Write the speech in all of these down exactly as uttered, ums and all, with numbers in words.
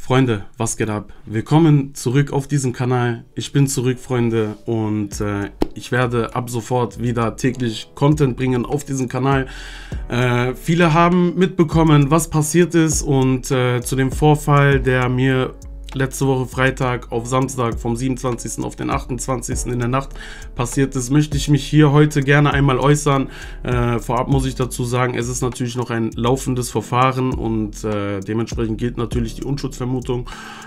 Freunde, was geht ab? Willkommen zurück auf diesem Kanal. Ich bin zurück, Freunde, und äh, ich werde ab sofort wieder täglich Content bringen auf diesem Kanal. Äh, viele haben mitbekommen, was passiert ist, und äh, zu dem Vorfall, der mir letzte Woche Freitag auf Samstag vom siebenundzwanzigsten auf den achtundzwanzigsten in der Nacht passiert ist, möchte ich mich hier heute gerne einmal äußern. Äh, vorab muss ich dazu sagen, es ist natürlich noch ein laufendes Verfahren und äh, dementsprechend gilt natürlich die Unschuldsvermutung.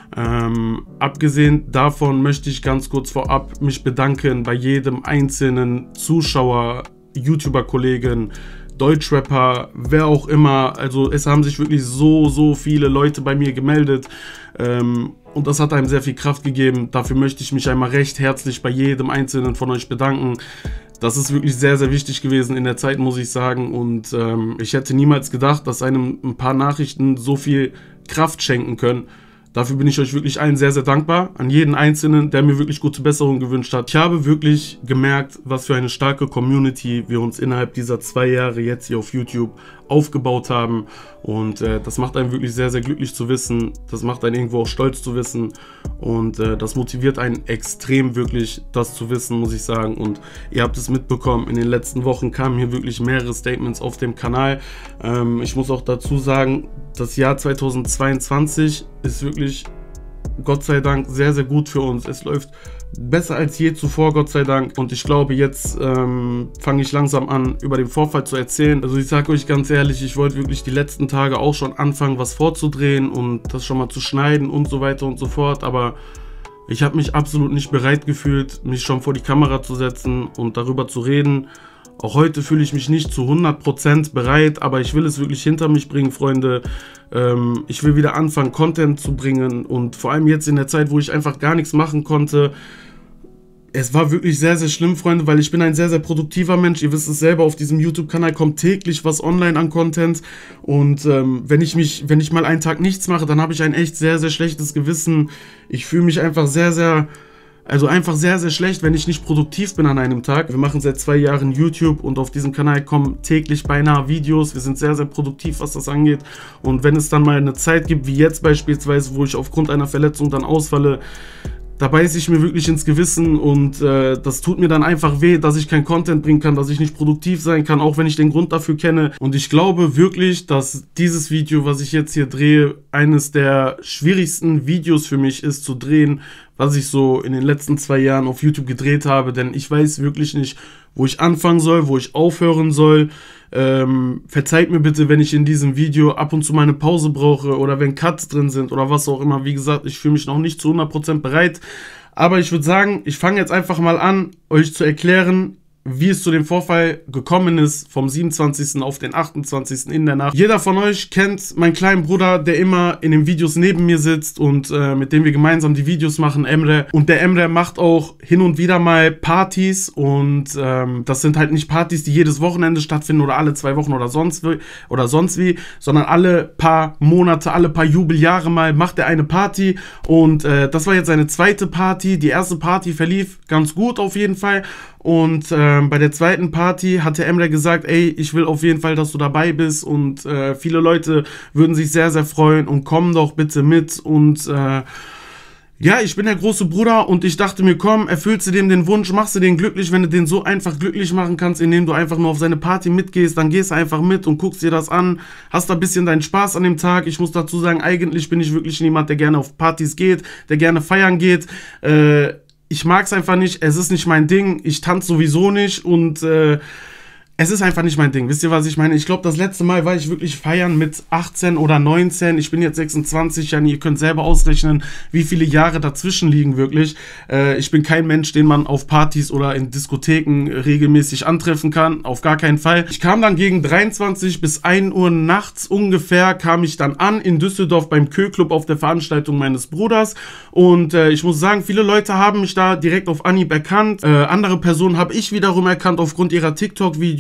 Ähm, abgesehen davon möchte ich ganz kurz vorab mich bedanken bei jedem einzelnen Zuschauer, YouTuber-Kollegen, Deutschrapper, wer auch immer. Also es haben sich wirklich so, so viele Leute bei mir gemeldet, ähm, und das hat einem sehr viel Kraft gegeben. Dafür möchte ich mich einmal recht herzlich bei jedem einzelnen von euch bedanken. Das ist wirklich sehr, sehr wichtig gewesen in der Zeit, muss ich sagen, und ähm, ich hätte niemals gedacht, dass einem ein paar Nachrichten so viel Kraft schenken können. Dafür bin ich euch wirklich allen sehr, sehr dankbar, an jeden Einzelnen, der mir wirklich gute Besserung gewünscht hat. Ich habe wirklich gemerkt, was für eine starke Community wir uns innerhalb dieser zwei Jahre jetzt hier auf YouTube aufgebaut haben, und äh, das macht einen wirklich sehr, sehr glücklich zu wissen. Das macht einen irgendwo auch stolz zu wissen, und äh, das motiviert einen extrem wirklich, das zu wissen, muss ich sagen. Und ihr habt es mitbekommen, in den letzten Wochen kamen hier wirklich mehrere Statements auf dem Kanal. Ähm, ich muss auch dazu sagen, das Jahr zweitausendzweiundzwanzig ist wirklich, Gott sei Dank, sehr, sehr gut für uns. Es läuft besser als je zuvor, Gott sei Dank. Und ich glaube, jetzt ähm, fange ich langsam an, über den Vorfall zu erzählen. Also ich sage euch ganz ehrlich, ich wollte wirklich die letzten Tage auch schon anfangen, was vorzudrehen und das schon mal zu schneiden und so weiter und so fort. Aber ich habe mich absolut nicht bereit gefühlt, mich schon vor die Kamera zu setzen und darüber zu reden. Auch heute fühle ich mich nicht zu hundert Prozent bereit, aber ich will es wirklich hinter mich bringen, Freunde. Ähm, ich will wieder anfangen, Content zu bringen, und vor allem jetzt in der Zeit, wo ich einfach gar nichts machen konnte. Es war wirklich sehr, sehr schlimm, Freunde, weil ich bin ein sehr, sehr produktiver Mensch. Ihr wisst es selber, auf diesem YouTube-Kanal kommt täglich was online an Content. Und ähm, wenn ich mich, wenn ich mal einen Tag nichts mache, dann habe ich ein echt sehr, sehr schlechtes Gewissen. Ich fühle mich einfach sehr, sehr... Also einfach sehr, sehr schlecht, wenn ich nicht produktiv bin an einem Tag. Wir machen seit zwei Jahren YouTube, und auf diesem Kanal kommen täglich beinahe Videos. Wir sind sehr, sehr produktiv, was das angeht. Und wenn es dann mal eine Zeit gibt, wie jetzt beispielsweise, wo ich aufgrund einer Verletzung dann ausfalle, da beiße ich mir wirklich ins Gewissen, und äh, das tut mir dann einfach weh, dass ich kein Content bringen kann, dass ich nicht produktiv sein kann, auch wenn ich den Grund dafür kenne. Und ich glaube wirklich, dass dieses Video, was ich jetzt hier drehe, eines der schwierigsten Videos für mich ist zu drehen, was ich so in den letzten zwei Jahren auf YouTube gedreht habe, denn ich weiß wirklich nicht, wo ich anfangen soll, wo ich aufhören soll. Ähm, verzeiht mir bitte, wenn ich in diesem Video ab und zu mal eine Pause brauche oder wenn Cuts drin sind oder was auch immer. Wie gesagt, ich fühle mich noch nicht zu hundert Prozent bereit, aber ich würde sagen, ich fange jetzt einfach mal an, euch zu erklären, wie es zu dem Vorfall gekommen ist, vom siebenundzwanzigsten auf den achtundzwanzigsten in der Nacht. Jeder von euch kennt meinen kleinen Bruder, der immer in den Videos neben mir sitzt und äh, mit dem wir gemeinsam die Videos machen, Emre. Und der Emre macht auch hin und wieder mal Partys, und ähm, das sind halt nicht Partys, die jedes Wochenende stattfinden oder alle zwei Wochen oder sonst wie, oder sonst wie, sondern alle paar Monate, alle paar Jubeljahre mal macht er eine Party, und äh, das war jetzt seine zweite Party. Die erste Party verlief ganz gut auf jeden Fall. Und äh, bei der zweiten Party hatte Emre gesagt, ey, ich will auf jeden Fall, dass du dabei bist, und äh, viele Leute würden sich sehr, sehr freuen, und komm doch bitte mit. Und äh, ja, ich bin der große Bruder, und ich dachte mir, komm, erfüllst du dem den Wunsch, machst du den glücklich. Wenn du den so einfach glücklich machen kannst, indem du einfach nur auf seine Party mitgehst, dann gehst du einfach mit und guckst dir das an, hast da ein bisschen deinen Spaß an dem Tag. Ich muss dazu sagen, eigentlich bin ich wirklich niemand, der gerne auf Partys geht, der gerne feiern geht. Äh, Ich mag es einfach nicht, es ist nicht mein Ding, ich tanze sowieso nicht, und äh, es ist einfach nicht mein Ding. Wisst ihr, was ich meine? Ich glaube, das letzte Mal war ich wirklich feiern mit achtzehn oder neunzehn. Ich bin jetzt sechsundzwanzig, ja, ihr könnt selber ausrechnen, wie viele Jahre dazwischen liegen wirklich. Äh, ich bin kein Mensch, den man auf Partys oder in Diskotheken regelmäßig antreffen kann. Auf gar keinen Fall. Ich kam dann gegen dreiundzwanzig bis ein Uhr nachts ungefähr, kam ich dann an in Düsseldorf beim Kö-Club auf der Veranstaltung meines Bruders. Und äh, ich muss sagen, viele Leute haben mich da direkt auf Anhieb erkannt. Äh, andere Personen habe ich wiederum erkannt aufgrund ihrer TikTok-Videos.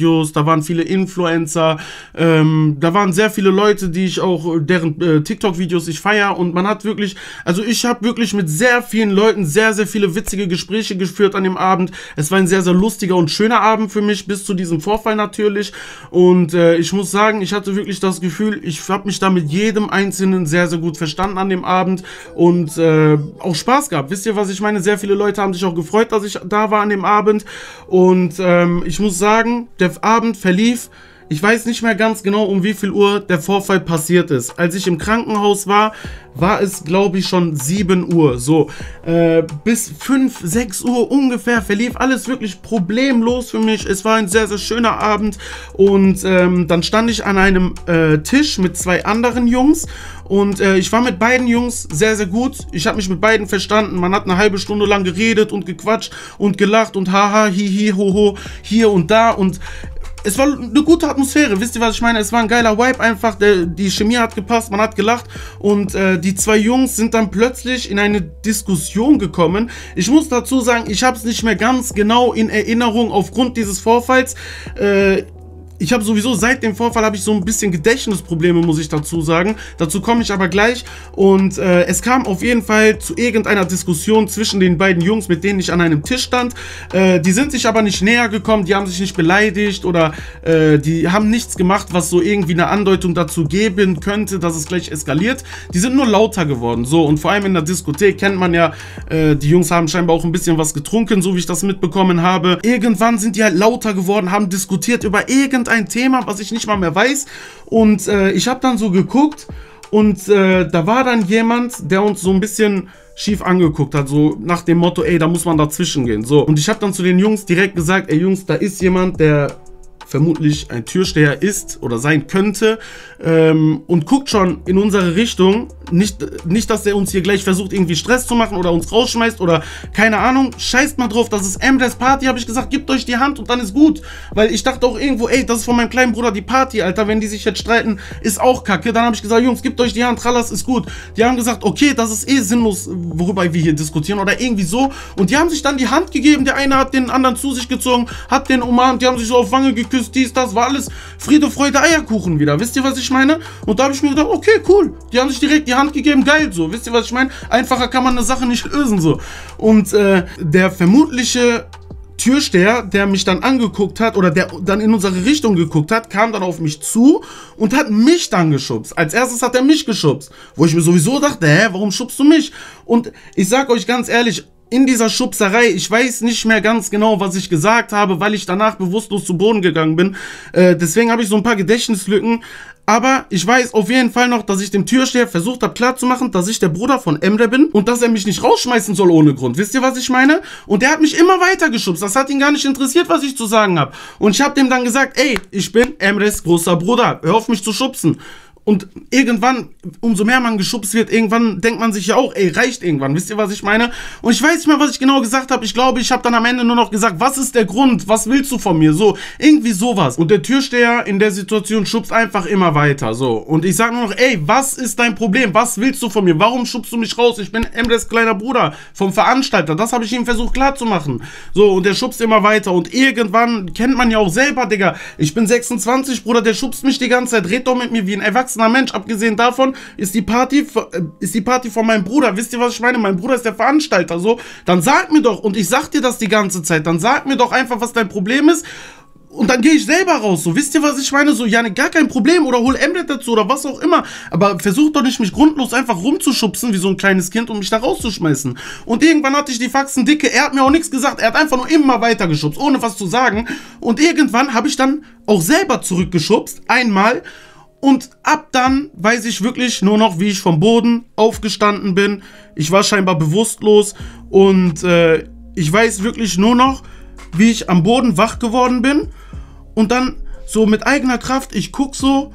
TikTok-Videos, da waren viele Influencer, ähm, da waren sehr viele Leute, die ich auch, deren äh, TikTok-Videos ich feiere, und man hat wirklich, also ich habe wirklich mit sehr vielen Leuten sehr, sehr viele witzige Gespräche geführt an dem Abend. Es war ein sehr, sehr lustiger und schöner Abend für mich, bis zu diesem Vorfall natürlich, und äh, ich muss sagen, ich hatte wirklich das Gefühl, ich habe mich da mit jedem Einzelnen sehr, sehr gut verstanden an dem Abend und äh, auch Spaß gehabt. Wisst ihr, was ich meine? Sehr viele Leute haben sich auch gefreut, dass ich da war an dem Abend, und ähm, ich muss sagen, der Abend verlief, ich weiß nicht mehr ganz genau, um wie viel Uhr der Vorfall passiert ist. Als ich im Krankenhaus war, war es, glaube ich, schon sieben Uhr. So, äh, bis fünf, sechs Uhr ungefähr verlief alles wirklich problemlos für mich. Es war ein sehr, sehr schöner Abend, und ähm, dann stand ich an einem äh, Tisch mit zwei anderen Jungs, und äh, ich war mit beiden Jungs sehr, sehr gut. Ich habe mich mit beiden verstanden. Man hat eine halbe Stunde lang geredet und gequatscht und gelacht und haha, hihi, hoho, hier und da, und es war eine gute Atmosphäre, wisst ihr, was ich meine? Es war ein geiler Vibe einfach, der, die Chemie hat gepasst, man hat gelacht, und äh, die zwei Jungs sind dann plötzlich in eine Diskussion gekommen. Ich muss dazu sagen, ich habe es nicht mehr ganz genau in Erinnerung aufgrund dieses Vorfalls. Äh, Ich habe sowieso seit dem Vorfall habe ich so ein bisschen Gedächtnisprobleme, muss ich dazu sagen. Dazu komme ich aber gleich. Und äh, es kam auf jeden Fall zu irgendeiner Diskussion zwischen den beiden Jungs, mit denen ich an einem Tisch stand. Äh, die sind sich aber nicht näher gekommen, die haben sich nicht beleidigt oder äh, die haben nichts gemacht, was so irgendwie eine Andeutung dazu geben könnte, dass es gleich eskaliert. Die sind nur lauter geworden. So, und vor allem in der Diskothek kennt man ja, äh, die Jungs haben scheinbar auch ein bisschen was getrunken, so wie ich das mitbekommen habe. Irgendwann sind die halt lauter geworden, haben diskutiert über irgendein ein Thema, was ich nicht mal mehr weiß, und äh, ich habe dann so geguckt, und äh, da war dann jemand, der uns so ein bisschen schief angeguckt hat, so nach dem Motto, ey, da muss man dazwischen gehen, so, und ich habe dann zu den Jungs direkt gesagt, ey Jungs, da ist jemand, der vermutlich ein Türsteher ist oder sein könnte, ähm, und guckt schon in unsere Richtung. Nicht, nicht, dass er uns hier gleich versucht, irgendwie Stress zu machen oder uns rausschmeißt oder keine Ahnung. Scheißt mal drauf, das ist Emres Party, habe ich gesagt, gebt euch die Hand und dann ist gut. Weil ich dachte auch irgendwo, ey, das ist von meinem kleinen Bruder die Party, Alter, wenn die sich jetzt streiten, ist auch kacke. Dann habe ich gesagt, Jungs, gebt euch die Hand, Trallas, ist gut. Die haben gesagt, okay, das ist eh sinnlos, worüber wir hier diskutieren oder irgendwie so. Und die haben sich dann die Hand gegeben, der eine hat den anderen zu sich gezogen, hat den umarmt, die haben sich so auf Wange geküsst, dies, das, war alles Friede, Freude, Eierkuchen wieder. Wisst ihr, was ich meine? Und da habe ich mir gedacht, okay, cool. Die haben sich direkt die Hand gegeben, geil, so. Wisst ihr, was ich meine? Einfacher kann man eine Sache nicht lösen, so. Und äh, der vermutliche Türsteher, der mich dann angeguckt hat oder der dann in unsere Richtung geguckt hat, kam dann auf mich zu und hat mich dann geschubst. Als erstes hat er mich geschubst, wo ich mir sowieso dachte, hä, warum schubst du mich? Und ich sag euch ganz ehrlich, in dieser Schubserei, ich weiß nicht mehr ganz genau, was ich gesagt habe, weil ich danach bewusstlos zu Boden gegangen bin. Äh, deswegen habe ich so ein paar Gedächtnislücken. Aber ich weiß auf jeden Fall noch, dass ich dem Türsteher versucht habe klarzumachen, dass ich der Bruder von Emre bin und dass er mich nicht rausschmeißen soll ohne Grund. Wisst ihr, was ich meine? Und der hat mich immer weiter geschubst. Das hat ihn gar nicht interessiert, was ich zu sagen habe. Und ich habe dem dann gesagt, ey, ich bin Emres großer Bruder. Hör auf mich zu schubsen. Und irgendwann, umso mehr man geschubst wird, irgendwann denkt man sich ja auch, ey, reicht irgendwann. Wisst ihr, was ich meine? Und ich weiß nicht mehr, was ich genau gesagt habe. Ich glaube, ich habe dann am Ende nur noch gesagt, was ist der Grund? Was willst du von mir? So, irgendwie sowas. Und der Türsteher in der Situation schubst einfach immer weiter. So, und ich sage nur noch, ey, was ist dein Problem? Was willst du von mir? Warum schubst du mich raus? Ich bin Emres kleiner Bruder vom Veranstalter. Das habe ich ihm versucht klarzumachen. So, und der schubst immer weiter. Und irgendwann kennt man ja auch selber, Digga. Ich bin sechsundzwanzig, Bruder, der schubst mich die ganze Zeit. Red doch mit mir wie ein Erwachsener Mensch. Abgesehen davon ist die Party ist die Party von meinem Bruder. Wisst ihr, was ich meine? Mein Bruder ist der Veranstalter. So, dann sag mir doch, und ich sag dir das die ganze Zeit, dann sag mir doch einfach, was dein Problem ist. Und dann gehe ich selber raus, so, wisst ihr, was ich meine? So, ja, ne, gar kein Problem, oder hol Emre dazu, oder was auch immer. Aber versucht doch nicht, mich grundlos einfach rumzuschubsen, wie so ein kleines Kind, und mich da rauszuschmeißen. Und irgendwann hatte ich die Faxen dicke, er hat mir auch nichts gesagt, er hat einfach nur immer weiter geschubst, ohne was zu sagen. Und irgendwann habe ich dann auch selber zurückgeschubst, einmal. Und ab dann weiß ich wirklich nur noch, wie ich vom Boden aufgestanden bin. Ich war scheinbar bewusstlos und äh, ich weiß wirklich nur noch, wie ich am Boden wach geworden bin. Und dann so mit eigener Kraft, ich guck so,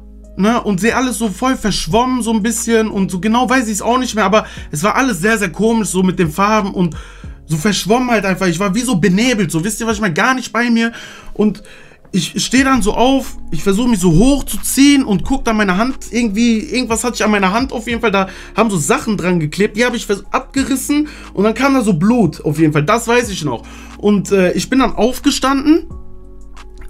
ne, und sehe alles so voll verschwommen so ein bisschen. Und so genau weiß ich es auch nicht mehr, aber es war alles sehr, sehr komisch, so mit den Farben und so verschwommen halt einfach. Ich war wie so benebelt, so, wisst ihr, was ich meine? Gar nicht bei mir. Und ich stehe dann so auf, ich versuche mich so hoch zu ziehen und gucke dann meine Hand, irgendwie, irgendwas hatte ich an meiner Hand auf jeden Fall, da haben so Sachen dran geklebt, die habe ich abgerissen und dann kam da so Blut auf jeden Fall, das weiß ich noch. Und äh, ich bin dann aufgestanden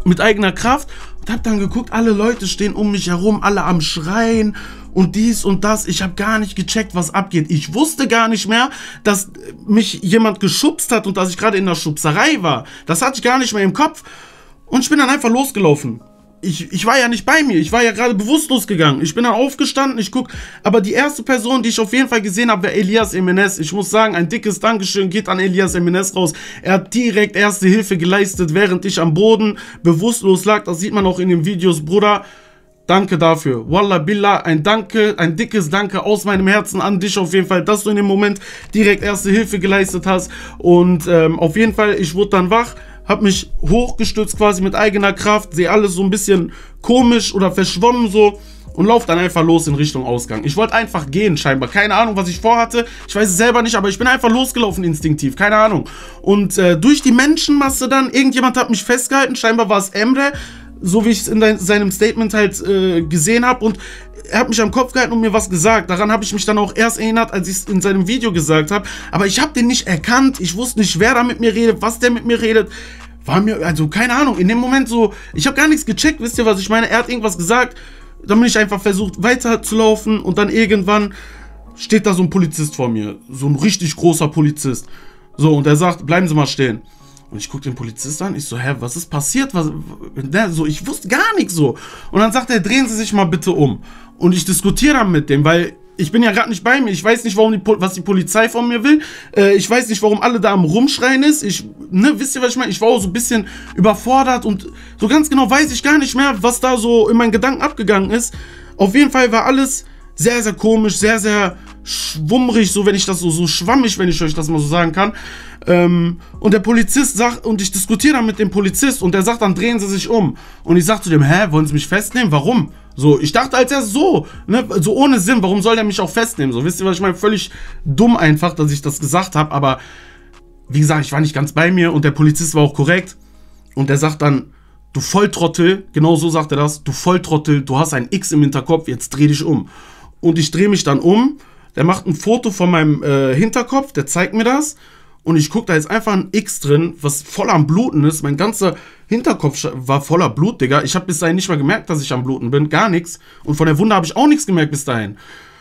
mit eigener Kraft und habe dann geguckt, alle Leute stehen um mich herum, alle am Schreien und dies und das. Ich habe gar nicht gecheckt, was abgeht. Ich wusste gar nicht mehr, dass mich jemand geschubst hat und dass ich gerade in der Schubserei war. Das hatte ich gar nicht mehr im Kopf. Und ich bin dann einfach losgelaufen. Ich, ich war ja nicht bei mir, ich war ja gerade bewusstlos gegangen. Ich bin dann aufgestanden, ich guck, aber die erste Person, die ich auf jeden Fall gesehen habe, war Elias Emenes. Ich muss sagen, ein dickes Dankeschön geht an Elias Emenes raus. Er hat direkt erste Hilfe geleistet, während ich am Boden bewusstlos lag. Das sieht man auch in den Videos, Bruder. Danke dafür. Wallah billah, ein Danke, ein dickes Danke aus meinem Herzen an dich auf jeden Fall, dass du in dem Moment direkt erste Hilfe geleistet hast. Und ähm, auf jeden Fall, ich wurde dann wach, habe mich hochgestützt quasi mit eigener Kraft, sehe alles so ein bisschen komisch oder verschwommen so und laufe dann einfach los in Richtung Ausgang. Ich wollte einfach gehen scheinbar, keine Ahnung, was ich vorhatte, ich weiß es selber nicht, aber ich bin einfach losgelaufen instinktiv, keine Ahnung. Und äh, durch die Menschenmasse dann, irgendjemand hat mich festgehalten, scheinbar war es Emre, so wie ich es in de- seinem Statement halt äh, gesehen habe, und er hat mich am Kopf gehalten und mir was gesagt. Daran habe ich mich dann auch erst erinnert, als ich es in seinem Video gesagt habe. Aber ich habe den nicht erkannt. Ich wusste nicht, wer da mit mir redet, was der mit mir redet. War mir, also keine Ahnung, in dem Moment so, ich habe gar nichts gecheckt, wisst ihr, was ich meine? Er hat irgendwas gesagt, dann bin ich einfach versucht weiterzulaufen und dann irgendwann steht da so ein Polizist vor mir. So ein richtig großer Polizist. So, und er sagt, bleiben Sie mal stehen. Und ich gucke den Polizist an, ich so, hä, was ist passiert? Was, ne, so, ich wusste gar nichts so. Und dann sagt er, drehen Sie sich mal bitte um. Und ich diskutiere dann mit dem, weil ich bin ja gerade nicht bei mir. Ich weiß nicht, warum die, was die Polizei von mir will. Äh, ich weiß nicht, warum alle da am Rumschreien ist. Ich, ne, wisst ihr, was ich meine? Ich war auch so ein bisschen überfordert und so ganz genau weiß ich gar nicht mehr, was da so in meinen Gedanken abgegangen ist. Auf jeden Fall war alles sehr, sehr komisch, sehr, sehr schwummrig, so wenn ich das so, so schwammig, wenn ich euch das mal so sagen kann. Ähm, und der Polizist sagt, und ich diskutiere dann mit dem Polizist und der sagt dann, drehen Sie sich um. Und ich sag zu dem, hä, wollen Sie mich festnehmen? Warum? So, ich dachte als erst so, ne, so ohne Sinn, warum soll der mich auch festnehmen? So, wisst ihr, was ich meine? Völlig dumm einfach, dass ich das gesagt habe, aber wie gesagt, ich war nicht ganz bei mir und der Polizist war auch korrekt. Und der sagt dann, du Volltrottel, genau so sagt er das, du Volltrottel, du hast ein X im Hinterkopf, jetzt dreh dich um. Und ich drehe mich dann um, der macht ein Foto von meinem äh, Hinterkopf, der zeigt mir das. Und ich gucke, da ist einfach ein X drin, was voll am Bluten ist. Mein ganzer Hinterkopf war voller Blut, Digga. Ich habe bis dahin nicht mal gemerkt, dass ich am Bluten bin. Gar nichts. Und von der Wunde habe ich auch nichts gemerkt bis dahin.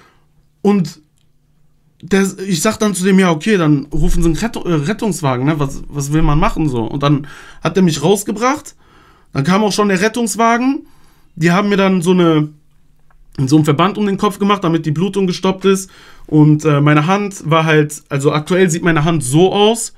Und der, ich sag dann zu dem, ja, okay, dann rufen sie einen Rett- äh, Rettungswagen, ne? Was, was will man machen so? Und dann hat er mich rausgebracht. Dann kam auch schon der Rettungswagen. Die haben mir dann so eine... so einen Verband um den Kopf gemacht, damit die Blutung gestoppt ist. Und äh, meine Hand war halt, also aktuell sieht meine Hand so aus.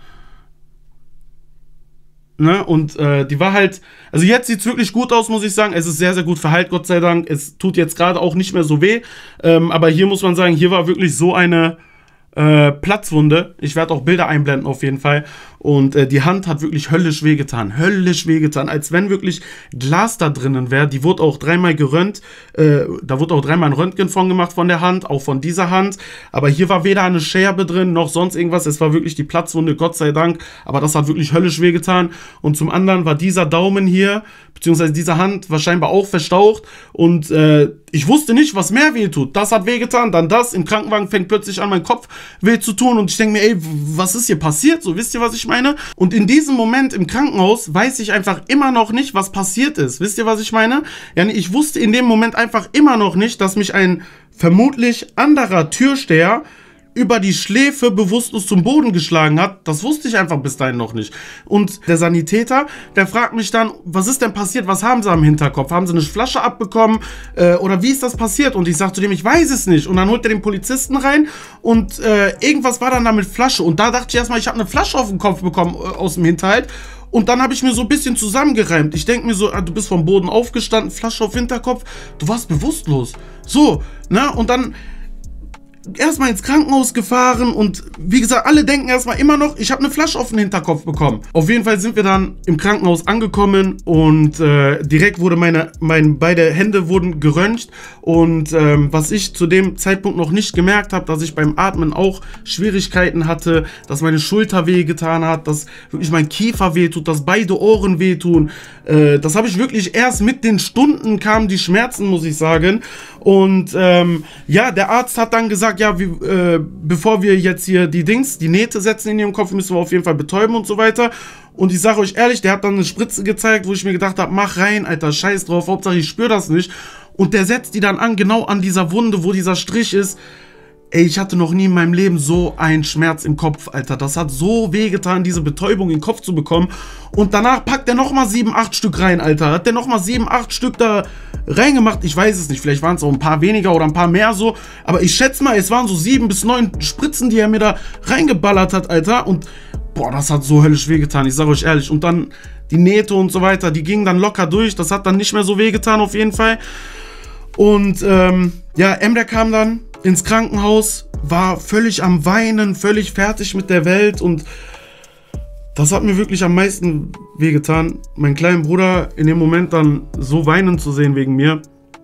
Ne? Und äh, die war halt, also jetzt sieht es wirklich gut aus, muss ich sagen. Es ist sehr, sehr gut verheilt, Gott sei Dank. Es tut jetzt gerade auch nicht mehr so weh. Ähm, aber hier muss man sagen, hier war wirklich so eine äh, Platzwunde. Ich werde auch Bilder einblenden auf jeden Fall. Und äh, die Hand hat wirklich höllisch wehgetan. Höllisch wehgetan. Als wenn wirklich Glas da drinnen wäre. Die wurde auch dreimal gerönt. Äh, da wurde auch dreimal ein Röntgen von gemacht von der Hand. Auch von dieser Hand. Aber hier war weder eine Scherbe drin, noch sonst irgendwas. Es war wirklich die Platzwunde, Gott sei Dank. Aber das hat wirklich höllisch wehgetan. Und zum anderen war dieser Daumen hier, beziehungsweise diese Hand, war scheinbar auch verstaucht. Und äh, ich wusste nicht, was mehr weh tut. Das hat wehgetan, dann das. Im Krankenwagen fängt plötzlich an, mein Kopf weh zu tun. Und ich denke mir, ey, was ist hier passiert? So, wisst ihr, was ich meine? Und in diesem Moment im Krankenhaus weiß ich einfach immer noch nicht, was passiert ist. Wisst ihr, was ich meine? Ja, ich wusste in dem Moment einfach immer noch nicht, dass mich ein vermutlich anderer Türsteher über die Schläfe bewusstlos zum Boden geschlagen hat. Das wusste ich einfach bis dahin noch nicht. Und der Sanitäter, der fragt mich dann, was ist denn passiert? Was haben sie am Hinterkopf? Haben sie eine Flasche abbekommen? Äh, oder wie ist das passiert? Und ich sag zu dem, ich weiß es nicht. Und dann holt er den Polizisten rein und äh, irgendwas war dann da mit Flasche. Und da dachte ich erstmal, ich habe eine Flasche auf den Kopf bekommen äh, aus dem Hinterhalt. Und dann habe ich mir so ein bisschen zusammengereimt. Ich denke mir so, ah, du bist vom Boden aufgestanden, Flasche auf Hinterkopf, du warst bewusstlos. So, ne? Und dann erstmal ins Krankenhaus gefahren und wie gesagt, alle denken erstmal immer noch, ich habe eine Flasche auf den Hinterkopf bekommen. Auf jeden Fall sind wir dann im Krankenhaus angekommen und äh, direkt wurde meine, meine beide Hände wurden geröntgt und ähm, was ich zu dem Zeitpunkt noch nicht gemerkt habe, dass ich beim Atmen auch Schwierigkeiten hatte, dass meine Schulter wehgetan hat, dass wirklich mein Kiefer wehtut, dass beide Ohren wehtun. Äh, das habe ich wirklich erst mit den Stunden kamen die Schmerzen, muss ich sagen. Und ähm, ja, der Arzt hat dann gesagt, gesagt, ja, wie, äh, bevor wir jetzt hier die Dings, die Nähte setzen in ihrem Kopf, müssen wir auf jeden Fall betäuben und so weiter. Und ich sage euch ehrlich, der hat dann eine Spritze gezeigt, wo ich mir gedacht habe, mach rein, Alter, scheiß drauf, Hauptsache ich spüre das nicht. Und der setzt die dann an, genau an dieser Wunde, wo dieser Strich ist. Ey, ich hatte noch nie in meinem Leben so einen Schmerz im Kopf, Alter. Das hat so wehgetan, diese Betäubung in den Kopf zu bekommen. Und danach packt er nochmal sieben, acht Stück rein, Alter. Hat der nochmal sieben, acht Stück da reingemacht? Ich weiß es nicht. Vielleicht waren es auch ein paar weniger oder ein paar mehr so. Aber ich schätze mal, es waren so sieben bis neun Spritzen, die er mir da reingeballert hat, Alter. Und boah, das hat so höllisch wehgetan. Ich sage euch ehrlich. Und dann die Nähte und so weiter, die gingen dann locker durch. Das hat dann nicht mehr so wehgetan auf jeden Fall. Und ähm, ja, Emre kam dann ins Krankenhaus, war völlig am Weinen, völlig fertig mit der Welt und das hat mir wirklich am meisten wehgetan, meinen kleinen Bruder in dem Moment dann so weinen zu sehen wegen mir.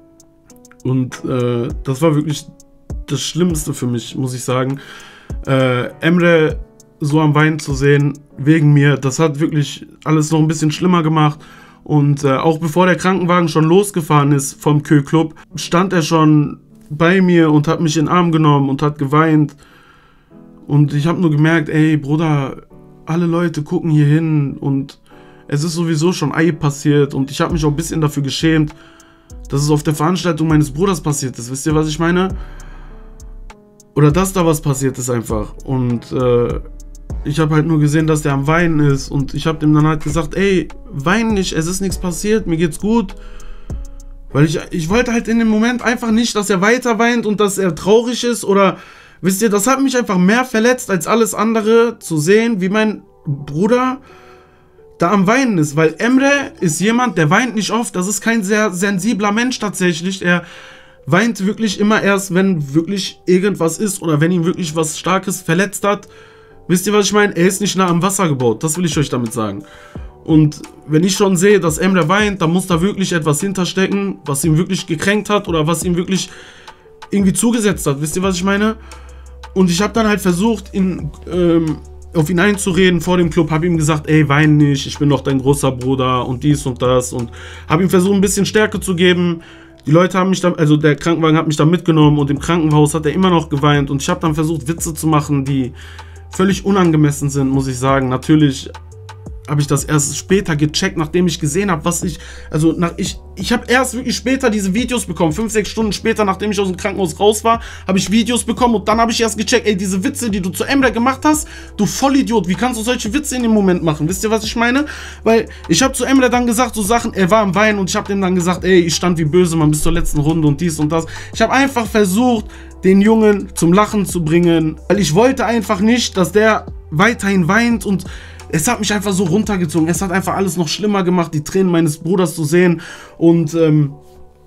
Und äh, das war wirklich das Schlimmste für mich, muss ich sagen. Äh, Emre so am Weinen zu sehen wegen mir, das hat wirklich alles noch ein bisschen schlimmer gemacht. Und äh, auch bevor der Krankenwagen schon losgefahren ist vom Kö-Club, stand er schon bei mir und hat mich in den Arm genommen und hat geweint. Und ich habe nur gemerkt, ey Bruder, alle Leute gucken hier hin und es ist sowieso schon Ei passiert. Und ich habe mich auch ein bisschen dafür geschämt, dass es auf der Veranstaltung meines Bruders passiert ist. Wisst ihr, was ich meine? Oder dass da was passiert ist einfach. Und äh, ich habe halt nur gesehen, dass der am Weinen ist. Und ich habe dem dann halt gesagt, ey, wein nicht, es ist nichts passiert, mir geht's gut. Weil ich, ich wollte halt in dem Moment einfach nicht, dass er weiter weint und dass er traurig ist. Oder, wisst ihr, das hat mich einfach mehr verletzt als alles andere, zu sehen, wie mein Bruder da am Weinen ist. Weil Emre ist jemand, der weint nicht oft. Das ist kein sehr sensibler Mensch tatsächlich. Er weint wirklich immer erst, wenn wirklich irgendwas ist oder wenn ihn wirklich was Starkes verletzt hat. Wisst ihr, was ich meine? Er ist nicht nah am Wasser gebaut. Das will ich euch damit sagen. Und wenn ich schon sehe, dass Emre weint, dann muss da wirklich etwas hinterstecken, was ihn wirklich gekränkt hat oder was ihm wirklich irgendwie zugesetzt hat. Wisst ihr, was ich meine? Und ich habe dann halt versucht, ihn, ähm, auf ihn einzureden vor dem Club. Habe ihm gesagt, ey, wein nicht, ich bin doch dein großer Bruder und dies und das. Und habe ihm versucht, ein bisschen Stärke zu geben. Die Leute haben mich dann, also der Krankenwagen hat mich dann mitgenommen und im Krankenhaus hat er immer noch geweint. Und ich habe dann versucht, Witze zu machen, die völlig unangemessen sind, muss ich sagen. Natürlich habe ich das erst später gecheckt, nachdem ich gesehen habe, was ich, also nach, ich, ich habe erst wirklich später diese Videos bekommen, fünf, sechs Stunden später, nachdem ich aus dem Krankenhaus raus war, habe ich Videos bekommen und dann habe ich erst gecheckt, ey, diese Witze, die du zu Emre gemacht hast, du Vollidiot, wie kannst du solche Witze in dem Moment machen? Wisst ihr, was ich meine? Weil ich habe zu Emre dann gesagt, so Sachen, er war am Weinen und ich habe dem dann gesagt, ey, ich stand wie böse, man, bis zur letzten Runde und dies und das. Ich habe einfach versucht, den Jungen zum Lachen zu bringen, weil ich wollte einfach nicht, dass der weiterhin weint und es hat mich einfach so runtergezogen. Es hat einfach alles noch schlimmer gemacht, die Tränen meines Bruders zu sehen. Und ähm,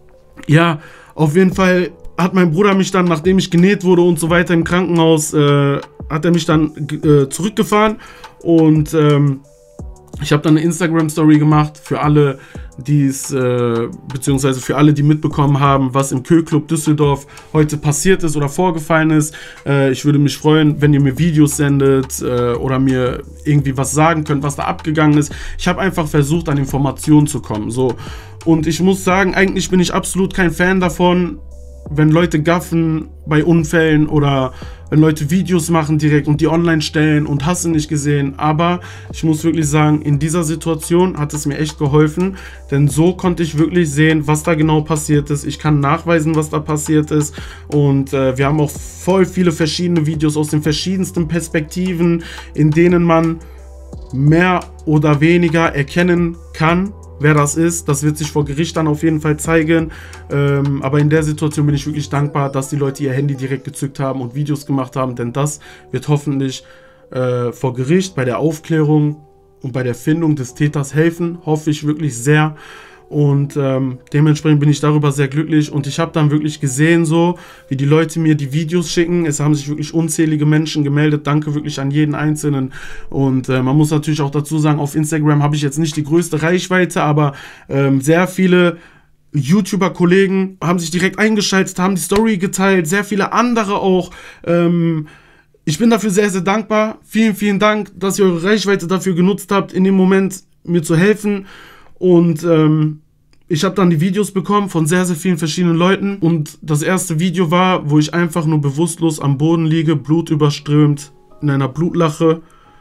ja, auf jeden Fall hat mein Bruder mich dann, nachdem ich genäht wurde und so weiter im Krankenhaus, äh, hat er mich dann äh, zurückgefahren. Und ähm, ich habe dann eine Instagram-Story gemacht für alle, die es, äh, beziehungsweise für alle, die mitbekommen haben, was im Kö-Club Düsseldorf heute passiert ist oder vorgefallen ist. Äh, ich würde mich freuen, wenn ihr mir Videos sendet äh, oder mir irgendwie was sagen könnt, was da abgegangen ist. Ich habe einfach versucht, an Informationen zu kommen. So. Und ich muss sagen, eigentlich bin ich absolut kein Fan davon, wenn Leute gaffen bei Unfällen oder wenn Leute Videos machen direkt und die online stellen und hast du nicht gesehen. Aber ich muss wirklich sagen, in dieser Situation hat es mir echt geholfen, denn so konnte ich wirklich sehen, was da genau passiert ist. Ich kann nachweisen, was da passiert ist und äh, wir haben auch voll viele verschiedene Videos aus den verschiedensten Perspektiven, in denen man mehr oder weniger erkennen kann, wer das ist. Das wird sich vor Gericht dann auf jeden Fall zeigen. Ähm, aber in der Situation bin ich wirklich dankbar, dass die Leute ihr Handy direkt gezückt haben und Videos gemacht haben, denn das wird hoffentlich äh, vor Gericht bei der Aufklärung und bei der Findung des Täters helfen. Hoffe ich wirklich sehr. Und ähm, dementsprechend bin ich darüber sehr glücklich und ich habe dann wirklich gesehen, so wie die Leute mir die Videos schicken. Es haben sich wirklich unzählige Menschen gemeldet. Danke wirklich an jeden Einzelnen. Und äh, man muss natürlich auch dazu sagen, auf Instagram habe ich jetzt nicht die größte Reichweite, aber ähm, sehr viele YouTuber-Kollegen haben sich direkt eingeschaltet, haben die Story geteilt, sehr viele andere auch. Ähm, ich bin dafür sehr, sehr dankbar. Vielen, vielen Dank, dass ihr eure Reichweite dafür genutzt habt, in dem Moment mir zu helfen. Und ähm, ich habe dann die Videos bekommen von sehr, sehr vielen verschiedenen Leuten. Und das erste Video war, wo ich einfach nur bewusstlos am Boden liege, blutüberströmt, in einer Blutlache.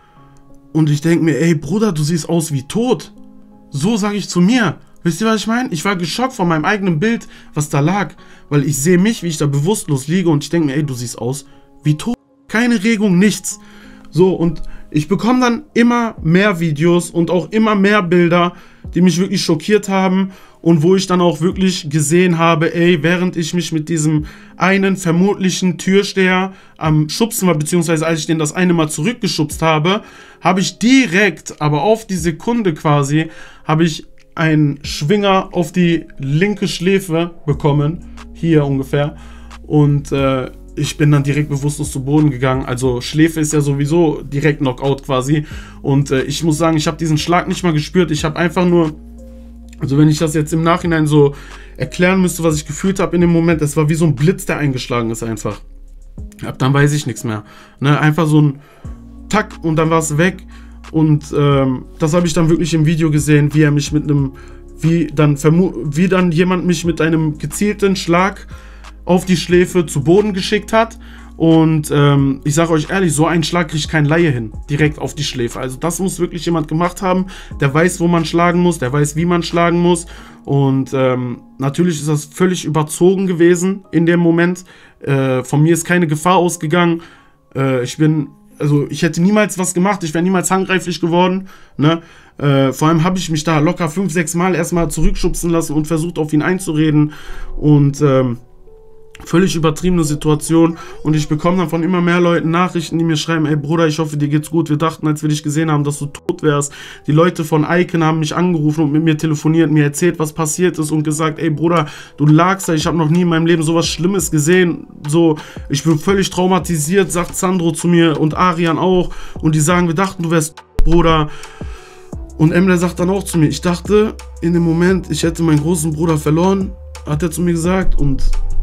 Und ich denke mir, ey Bruder, du siehst aus wie tot. So sage ich zu mir. Wisst ihr, was ich meine? Ich war geschockt von meinem eigenen Bild, was da lag. Weil ich sehe mich, wie ich da bewusstlos liege und ich denke mir, ey, du siehst aus wie tot. Keine Regung, nichts. So, und ich bekomme dann immer mehr Videos und auch immer mehr Bilder, die mich wirklich schockiert haben und wo ich dann auch wirklich gesehen habe, ey, während ich mich mit diesem einen vermutlichen Türsteher am Schubsen war, beziehungsweise als ich den das eine Mal zurückgeschubst habe, habe ich direkt, aber auf die Sekunde quasi, habe ich einen Schwinger auf die linke Schläfe bekommen, hier ungefähr, und äh, ich bin dann direkt bewusstlos zu Boden gegangen. Also Schläfe ist ja sowieso direkt Knockout quasi. Und äh, ich muss sagen, ich habe diesen Schlag nicht mal gespürt. Ich habe einfach nur, also wenn ich das jetzt im Nachhinein so erklären müsste, was ich gefühlt habe in dem Moment, es war wie so ein Blitz, der eingeschlagen ist einfach. Ab dann weiß ich nichts mehr. Ne? Einfach so ein Tack und dann war es weg. Und ähm, das habe ich dann wirklich im Video gesehen, wie er mich mit einem, wie dann, wie dann jemand mich mit einem gezielten Schlag auf die Schläfe zu Boden geschickt hat. Und ähm, ich sage euch ehrlich, so einen Schlag kriegt kein Laie hin, direkt auf die Schläfe. Also das muss wirklich jemand gemacht haben, der weiß, wo man schlagen muss, der weiß, wie man schlagen muss. Und ähm, natürlich ist das völlig überzogen gewesen in dem Moment. Äh, von mir ist keine Gefahr ausgegangen. Äh, ich bin, also ich hätte niemals was gemacht, ich wäre niemals handgreiflich geworden, ne? Äh, vor allem habe ich mich da locker fünf, sechs Mal erstmal zurückschubsen lassen und versucht, auf ihn einzureden. Und ähm, völlig übertriebene Situation, und ich bekomme dann von immer mehr Leuten Nachrichten, die mir schreiben, ey Bruder, ich hoffe dir geht's gut, wir dachten, als wir dich gesehen haben, dass du tot wärst. Die Leute von Icon haben mich angerufen und mit mir telefoniert, mir erzählt, was passiert ist und gesagt, ey Bruder, du lagst da, ich habe noch nie in meinem Leben sowas Schlimmes gesehen, so, ich bin völlig traumatisiert, sagt Sandro zu mir und Arian auch, und die sagen, wir dachten, du wärst tot, Bruder. Und Emre sagt dann auch zu mir, ich dachte in dem Moment, ich hätte meinen großen Bruder verloren, hat er zu mir gesagt, und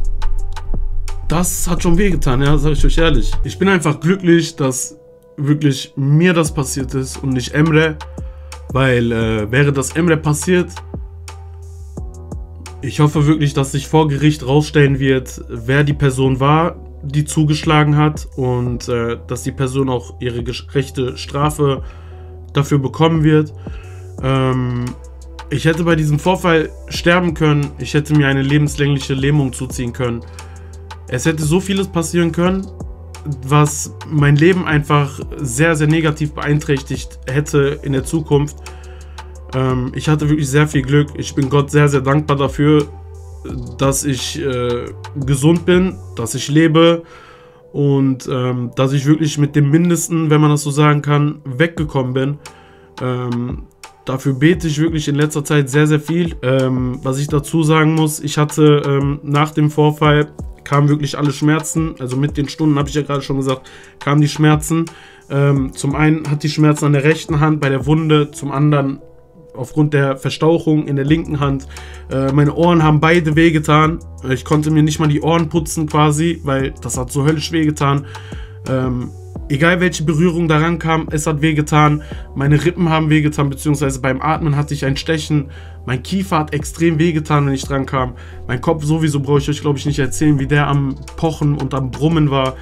das hat schon wehgetan, ja, sag ich euch ehrlich. Ich bin einfach glücklich, dass wirklich mir das passiert ist und nicht Emre, weil äh, wäre das Emre passiert, ich hoffe wirklich, dass sich vor Gericht rausstellen wird, wer die Person war, die zugeschlagen hat, und äh, dass die Person auch ihre gerechte Strafe dafür bekommen wird. Ähm, ich hätte bei diesem Vorfall sterben können, ich hätte mir eine lebenslängliche Lähmung zuziehen können. Es hätte so vieles passieren können, was mein Leben einfach sehr, sehr negativ beeinträchtigt hätte in der Zukunft. Ähm, ich hatte wirklich sehr viel Glück. Ich bin Gott sehr, sehr dankbar dafür, dass ich äh, gesund bin, dass ich lebe und ähm, dass ich wirklich mit dem Mindesten, wenn man das so sagen kann, weggekommen bin. Ähm, dafür bete ich wirklich in letzter Zeit sehr, sehr viel. Ähm, was ich dazu sagen muss, ich hatte ähm, nach dem Vorfall kamen wirklich alle Schmerzen, also mit den Stunden, habe ich ja gerade schon gesagt, kamen die Schmerzen. Ähm, zum einen hat die Schmerzen an der rechten Hand bei der Wunde, zum anderen aufgrund der Verstauchung in der linken Hand. Äh, meine Ohren haben beide wehgetan. Ich konnte mir nicht mal die Ohren putzen quasi, weil das hat so höllisch wehgetan. Ähm, egal welche Berührung daran kam, es hat wehgetan. Meine Rippen haben wehgetan, beziehungsweise beim Atmen hatte ich ein Stechen. Mein Kiefer hat extrem wehgetan, wenn ich dran kam. Mein Kopf sowieso, brauche ich euch glaube ich nicht erzählen, wie der am Pochen und am Brummen war.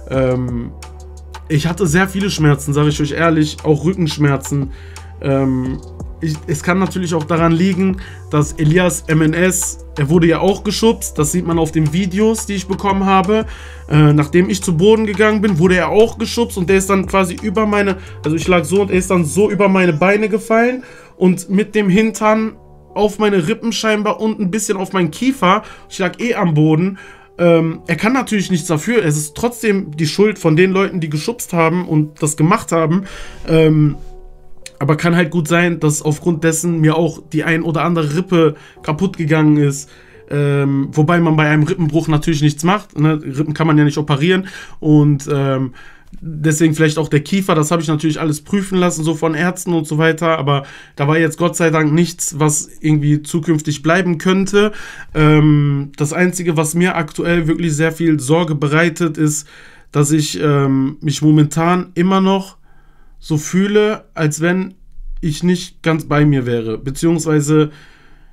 Ähm, ich hatte sehr viele Schmerzen, sage ich euch ehrlich, auch Rückenschmerzen. Ähm, ich, es kann natürlich auch daran liegen, dass Elias M N S, er wurde ja auch geschubst, das sieht man auf den Videos, die ich bekommen habe. Äh, nachdem ich zu Boden gegangen bin, wurde er auch geschubst, und der ist dann quasi über meine, also ich lag so und er ist dann so über meine Beine gefallen und mit dem Hintern auf meine Rippen scheinbar und ein bisschen auf meinen Kiefer. Ich lag eh am Boden. Ähm, er kann natürlich nichts dafür. Es ist trotzdem die Schuld von den Leuten, die geschubst haben und das gemacht haben. Ähm, aber kann halt gut sein, dass aufgrund dessen mir auch die ein oder andere Rippe kaputt gegangen ist. Ähm, wobei man bei einem Rippenbruch natürlich nichts macht. Ne? Rippen kann man ja nicht operieren. Und ähm, deswegen vielleicht auch der Kiefer, das habe ich natürlich alles prüfen lassen, so von Ärzten und so weiter, aber da war jetzt Gott sei Dank nichts, was irgendwie zukünftig bleiben könnte. Ähm, das Einzige, was mir aktuell wirklich sehr viel Sorge bereitet, ist, dass ich ähm, mich momentan immer noch so fühle, als wenn ich nicht ganz bei mir wäre, beziehungsweise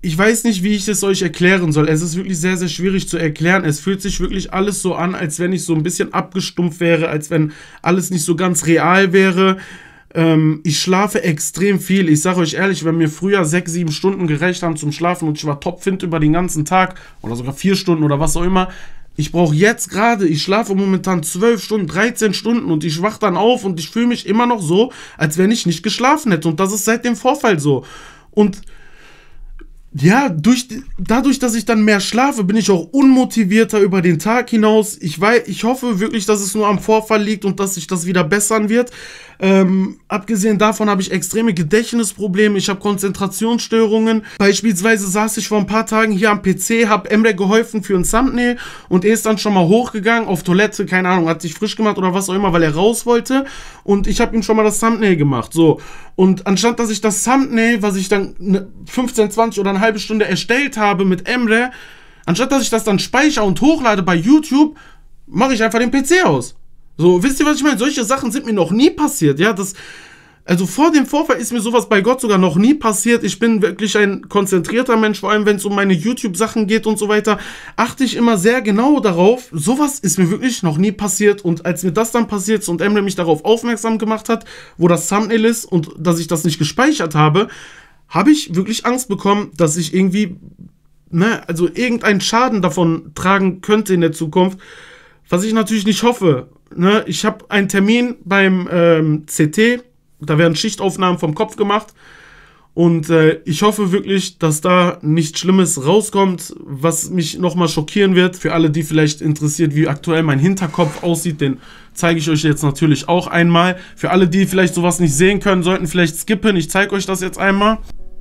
ich weiß nicht, wie ich es euch erklären soll. Es ist wirklich sehr, sehr schwierig zu erklären. Es fühlt sich wirklich alles so an, als wenn ich so ein bisschen abgestumpft wäre, als wenn alles nicht so ganz real wäre. Ähm, ich schlafe extrem viel. Ich sage euch ehrlich, wenn mir früher sechs, sieben Stunden gereicht haben zum Schlafen und ich war topfit über den ganzen Tag oder sogar vier Stunden oder was auch immer, ich brauche jetzt gerade, ich schlafe momentan zwölf Stunden, dreizehn Stunden und ich wach dann auf und ich fühle mich immer noch so, als wenn ich nicht geschlafen hätte. Und das ist seit dem Vorfall so. Und ja, durch, dadurch, dass ich dann mehr schlafe, bin ich auch unmotivierter über den Tag hinaus. Ich weiß, ich hoffe wirklich, dass es nur am Vorfall liegt und dass sich das wieder bessern wird. Ähm, abgesehen davon habe ich extreme Gedächtnisprobleme, ich habe Konzentrationsstörungen. Beispielsweise saß ich vor ein paar Tagen hier am P C, habe Emre geholfen für ein Thumbnail und er ist dann schon mal hochgegangen auf Toilette, keine Ahnung, hat sich frisch gemacht oder was auch immer, weil er raus wollte und ich habe ihm schon mal das Thumbnail gemacht, so. Und anstatt, dass ich das Thumbnail, was ich dann fünfzehn, zwanzig oder eine halbe Stunde erstellt habe mit Emre, anstatt, dass ich das dann speichere und hochlade bei YouTube, mache ich einfach den P C aus. So, wisst ihr, was ich meine? Solche Sachen sind mir noch nie passiert, ja, das, also vor dem Vorfall ist mir sowas bei Gott sogar noch nie passiert. Ich bin wirklich ein konzentrierter Mensch, vor allem wenn es um meine YouTube-Sachen geht und so weiter, achte ich immer sehr genau darauf. Sowas ist mir wirklich noch nie passiert und als mir das dann passiert ist und Emre mich darauf aufmerksam gemacht hat, wo das Thumbnail ist und dass ich das nicht gespeichert habe, habe ich wirklich Angst bekommen, dass ich irgendwie, ne, also irgendeinen Schaden davon tragen könnte in der Zukunft, was ich natürlich nicht hoffe. Ne, ich habe einen Termin beim ähm, C T, da werden Schichtaufnahmen vom Kopf gemacht und äh, ich hoffe wirklich, dass da nichts Schlimmes rauskommt, was mich nochmal schockieren wird. Für alle, die vielleicht interessiert, wie aktuell mein Hinterkopf aussieht, den zeige ich euch jetzt natürlich auch einmal. Für alle, die vielleicht sowas nicht sehen können, sollten vielleicht skippen, ich zeige euch das jetzt einmal.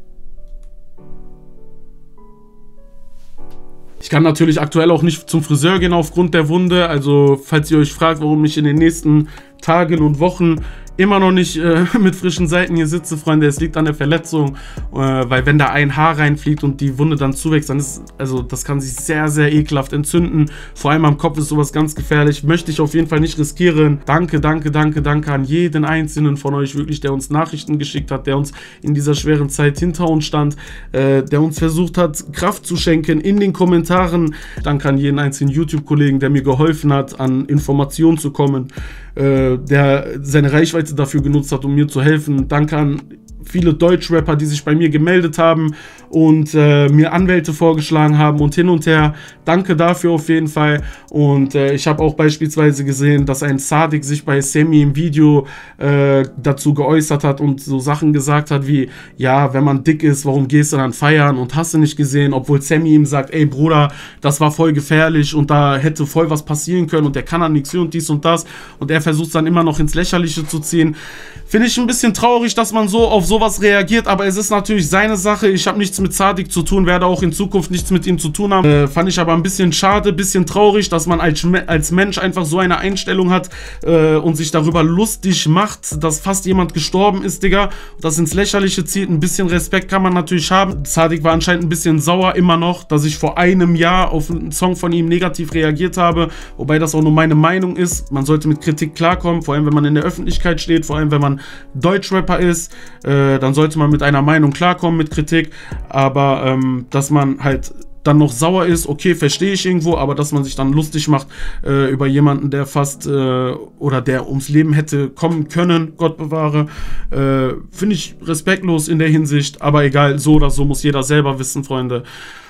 Ich kann natürlich aktuell auch nicht zum Friseur gehen aufgrund der Wunde, also falls ihr euch fragt, warum ich in den nächsten Tagen und Wochen immer noch nicht äh, mit frischen Seiten hier sitze, Freunde, es liegt an der Verletzung, äh, weil wenn da ein Haar reinfliegt und die Wunde dann zuwächst, dann ist, also das kann sich sehr, sehr ekelhaft entzünden, vor allem am Kopf ist sowas ganz gefährlich, möchte ich auf jeden Fall nicht riskieren. Danke, danke, danke, danke an jeden einzelnen von euch, wirklich, der uns Nachrichten geschickt hat, der uns in dieser schweren Zeit hinter uns stand, äh, der uns versucht hat, Kraft zu schenken in den Kommentaren. Danke an jeden einzelnen YouTube-Kollegen, der mir geholfen hat, an Informationen zu kommen, äh, der seine Reichweite dafür genutzt hat, um mir zu helfen. Danke an viele Deutschrapper, die sich bei mir gemeldet haben und äh, mir Anwälte vorgeschlagen haben und hin und her. Danke dafür auf jeden Fall. Und äh, ich habe auch beispielsweise gesehen, dass ein Sadik sich bei Sammy im Video äh, dazu geäußert hat und so Sachen gesagt hat wie, ja, wenn man dick ist, warum gehst du dann feiern und hast du nicht gesehen, obwohl Sammy ihm sagt, ey Bruder, das war voll gefährlich und da hätte voll was passieren können und der kann dann nichts für und dies und das und er versucht es dann immer noch ins Lächerliche zu ziehen. Finde ich ein bisschen traurig, dass man so auf sowas reagiert, aber es ist natürlich seine Sache. Ich habe nichts mit Sadik zu tun, werde auch in Zukunft nichts mit ihm zu tun haben. Äh, fand ich aber ein bisschen schade, ein bisschen traurig, dass man als, als Mensch einfach so eine Einstellung hat äh, und sich darüber lustig macht, dass fast jemand gestorben ist, Digga. Das ins Lächerliche zieht. Ein bisschen Respekt kann man natürlich haben. Sadik war anscheinend ein bisschen sauer immer noch, dass ich vor einem Jahr auf einen Song von ihm negativ reagiert habe, wobei das auch nur meine Meinung ist. Man sollte mit Kritik klarkommen, vor allem wenn man in der Öffentlichkeit steht, vor allem wenn man Deutschrapper ist, äh, dann sollte man mit einer Meinung klarkommen, mit Kritik, aber ähm, dass man halt dann noch sauer ist, okay, verstehe ich irgendwo, aber dass man sich dann lustig macht äh, über jemanden, der fast äh, oder der ums Leben hätte kommen können, Gott bewahre, äh, finde ich respektlos in der Hinsicht, aber egal, so oder so muss jeder selber wissen, Freunde.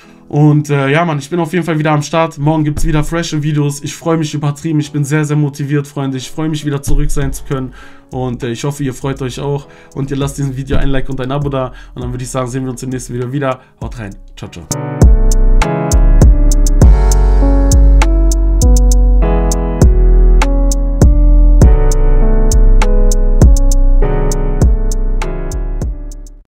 Und äh, ja, Mann, ich bin auf jeden Fall wieder am Start. Morgen gibt es wieder frische Videos. Ich freue mich übertrieben. Ich bin sehr, sehr motiviert, Freunde. Ich freue mich, wieder zurück sein zu können. Und äh, ich hoffe, ihr freut euch auch. Und ihr lasst diesem Video ein Like und ein Abo da. Und dann würde ich sagen, sehen wir uns im nächsten Video wieder. Haut rein. Ciao, ciao.